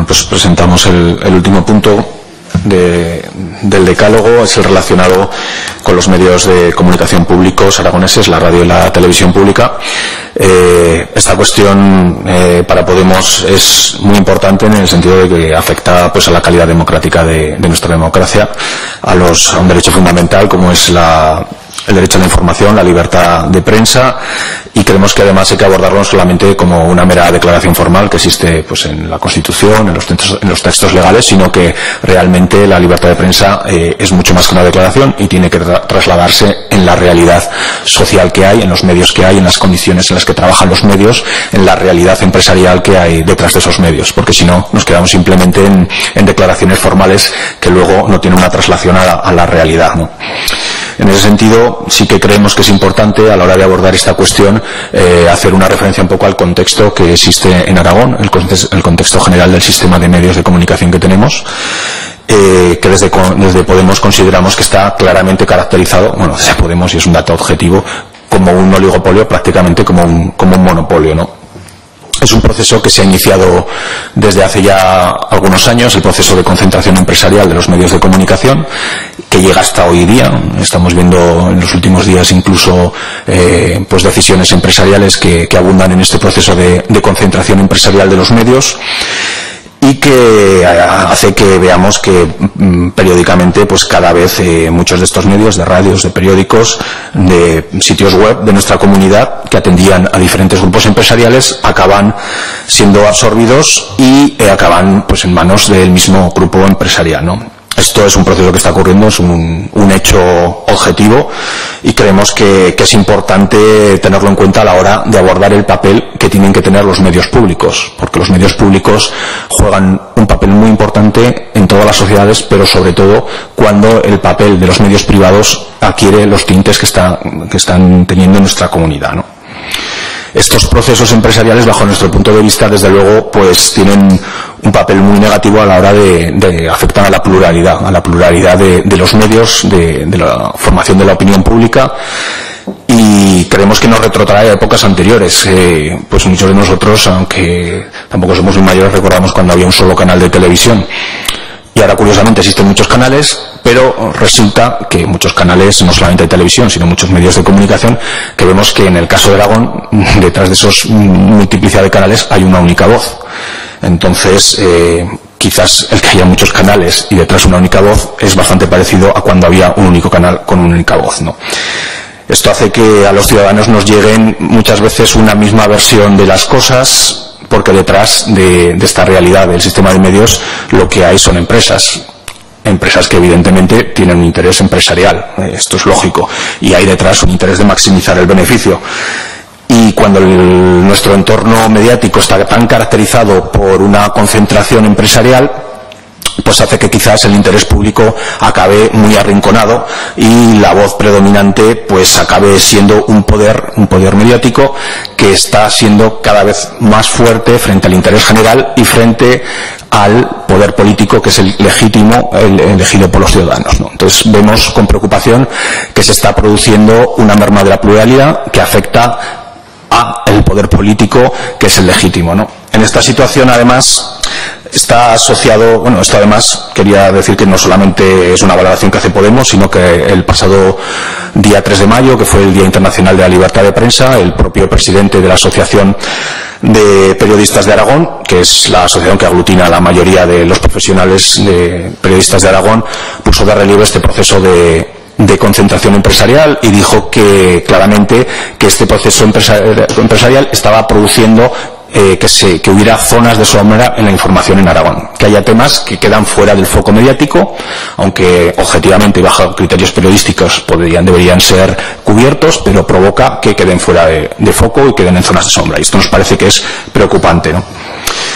Bueno, pues presentamos el último punto del decálogo, es el relacionado con los medios de comunicación públicos aragoneses, la radio y la televisión pública. Esta cuestión para Podemos es muy importante en el sentido de que afecta pues a la calidad democrática de nuestra democracia, a un derecho fundamental como es el derecho a la información, la libertad de prensa, y creemos que además hay que abordarlo no solamente como una mera declaración formal que existe pues en la Constitución, en los textos legales, sino que realmente la libertad de prensa es mucho más que una declaración y tiene que trasladarse en la realidad social que hay, en los medios que hay, en las condiciones en las que trabajan los medios, en la realidad empresarial que hay detrás de esos medios, porque si no nos quedamos simplemente en declaraciones formales que luego no tienen una traslación a la realidad, ¿no? En ese sentido, sí que creemos que es importante a la hora de abordar esta cuestión hacer una referencia un poco al contexto que existe en Aragón, el contexto general del sistema de medios de comunicación que tenemos, que desde Podemos consideramos que está claramente caracterizado, bueno, desde Podemos, y es un dato objetivo, como un oligopolio, prácticamente como un monopolio, ¿no? Es un proceso que se ha iniciado desde hace ya algunos años, el proceso de concentración empresarial de los medios de comunicación, que llega hasta hoy día. Estamos viendo en los últimos días incluso pues decisiones empresariales que abundan en este proceso de concentración empresarial de los medios, y que hace que veamos que periódicamente pues cada vez muchos de estos medios, de radios, de periódicos, de sitios web de nuestra comunidad que atendían a diferentes grupos empresariales acaban siendo absorbidos y acaban pues en manos del mismo grupo empresarial, ¿no? Esto es un proceso que está ocurriendo, es un hecho objetivo, y creemos que es importante tenerlo en cuenta a la hora de abordar el papel que tienen que tener los medios públicos, porque los medios públicos juegan un papel muy importante en todas las sociedades, pero sobre todo cuando el papel de los medios privados adquiere los tintes que están teniendo en nuestra comunidad, ¿no? Estos procesos empresariales, bajo nuestro punto de vista, desde luego, pues tienen un papel muy negativo a la hora de afectar a la pluralidad de los medios, de la formación de la opinión pública, y creemos que nos retrotrae a épocas anteriores. Pues muchos de nosotros, aunque tampoco somos muy mayores, recordamos cuando había un solo canal de televisión. Y ahora, curiosamente, existen muchos canales, pero resulta que muchos canales, no solamente de televisión, sino muchos medios de comunicación, que vemos que en el caso de Aragón, detrás de esos multiplicidad de canales, hay una única voz. Entonces, quizás el que haya muchos canales y detrás una única voz es bastante parecido a cuando había un único canal con una única voz, ¿no? Esto hace que a los ciudadanos nos lleguen muchas veces una misma versión de las cosas, porque detrás de esta realidad del sistema de medios lo que hay son empresas que evidentemente tienen un interés empresarial, esto es lógico, y hay detrás un interés de maximizar el beneficio. Y cuando nuestro entorno mediático está tan caracterizado por una concentración empresarial, pues hace que quizás el interés público acabe muy arrinconado y la voz predominante pues acabe siendo un poder mediático que está siendo cada vez más fuerte frente al interés general y frente al poder político, que es el legítimo, el elegido por los ciudadanos, ¿no? Entonces vemos con preocupación que se está produciendo una merma de la pluralidad que afecta al poder político, que es el legítimo, ¿no? En esta situación, además, está asociado, bueno, esto además quería decir que no solamente es una valoración que hace Podemos, sino que el pasado día 3 de mayo, que fue el Día Internacional de la Libertad de Prensa, el propio presidente de la Asociación de Periodistas de Aragón, que es la asociación que aglutina a la mayoría de los profesionales de periodistas de Aragón, puso de relieve este proceso de concentración empresarial y dijo que claramente que este proceso empresarial estaba produciendo que hubiera zonas de sombra en la información en Aragón, que haya temas que quedan fuera del foco mediático, aunque objetivamente y bajo criterios periodísticos deberían ser cubiertos, pero provoca que queden fuera de foco y queden en zonas de sombra, y esto nos parece que es preocupante, ¿no?